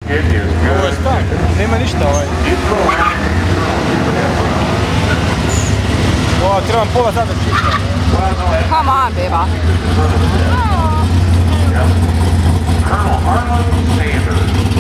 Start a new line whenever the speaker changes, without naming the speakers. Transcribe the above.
It is
Ovo je
good.
stan, nema ništa ovaj. O, trebam pola sata čista.
Come on, Beba.
Colonel Harlan Sanders.